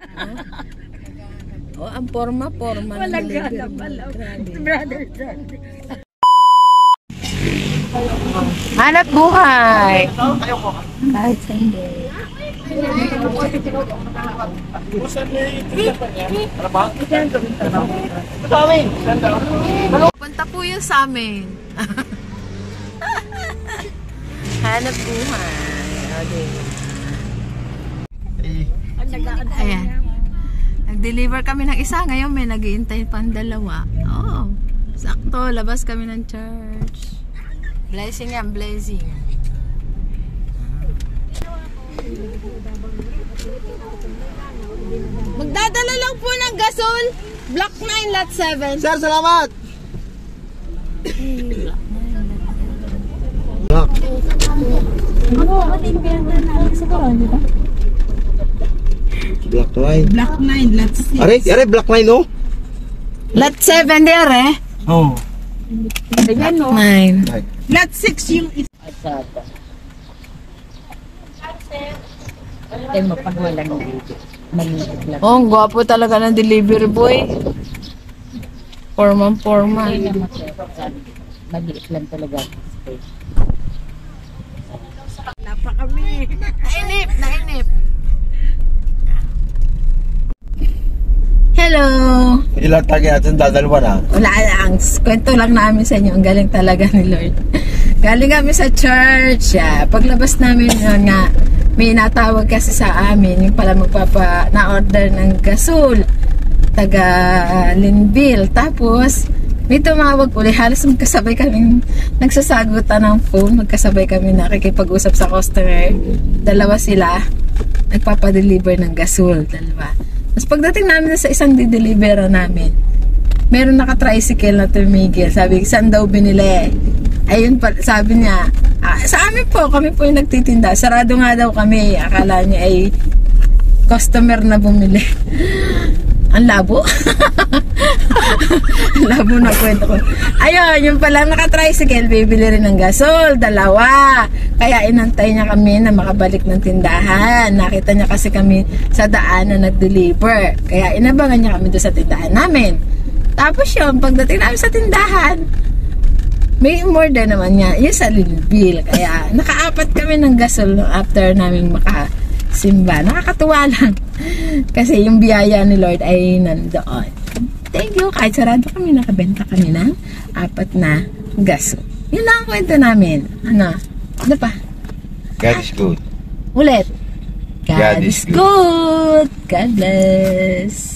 Oh, ang forma-forma. Walang gana pala. Brother Sandy. Hanap buhay. Kahit Sunday. Punta po yun sa amin. Hanap buhay. Ayan. Nag-deliver kami ng isa. Ngayon may nag-iintay pang dalawa. Oo. Sakto. Labas kami ng church. Blessing yan. Blessing. Magdadala lang po ng gasol. Block 9, lot 7. Sir, salamat! Block. Block 9. Block 9, lot 6. Are, Block 9, no? Lot 7 there eh. Oo. Ayan, no? 9. Lot 6 yung isa. Ay, mapagwalang dito. Maliit lang. Oh, ang gwapo talaga ng delivery boy. Forma. Hindi naman maliit lang talaga. Wala pa kami. Nainip. Hello! Ilang tagay natin dadalwa na? Wala lang. Kwento lang namin sa inyo. Ang galing talaga ni Lord. Galing kami sa church. Paglabas namin yun nga, may natawag kasi sa amin. Yung pala na-order ng gasol. Taga Linville. Tapos, may tumawag uli. Halos magkasabay kami nagsasagutan ng phone. Magkasabay kami nakikipag-usap sa customer. Dalawa sila. Nagpapadeliver ng gasol. Dalawa. Tapos pagdating namin sa isang didelivera namin, meron naka-tricycle na tumigil. Sabi, saan daw binili? Ayun pa, sabi niya, sa amin po, kami po yung nagtitinda. Sarado nga daw kami. Akala niya ay customer na bumili. Ang labo. Ang labo na kwento ko. Ayun, yung pala naka-tricycle, bibili rin ng gasol. Dalawa. Kaya inantay niya kami na makabalik ng tindahan. Nakita niya kasi kami sa daan na nag-deliver. Kaya inabangan niya kami doon sa tindahan namin. Tapos yun, pagdating namin sa tindahan, may order naman niya. Yung sa Linville. Kaya nakaapat kami ng gasol after namin makasimba. Nakakatuwa lang. Kasi yung biyaya ni Lord ay nandoon. Thank you. Kahit sarado kami, nakabenta kami ng 4 na gasol. Yun lang ang kwento namin. Ano pa? God is good. Ulit. God is good. God bless.